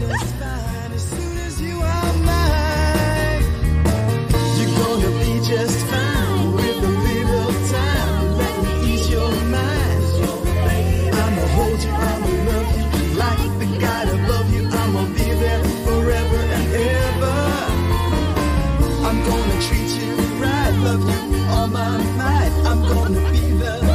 just fine as soon as you are mine. You're gonna be just fine with a little time. Let me ease your mind. I'ma hold you, I'ma love you like the God above you. I'ma be there forever and ever. I'm gonna treat you right, love you all my might. I'm gonna be the